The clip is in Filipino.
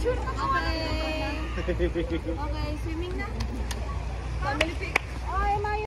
picture. Okay. Okay, swimming na. Family pic. Ay, Mayo.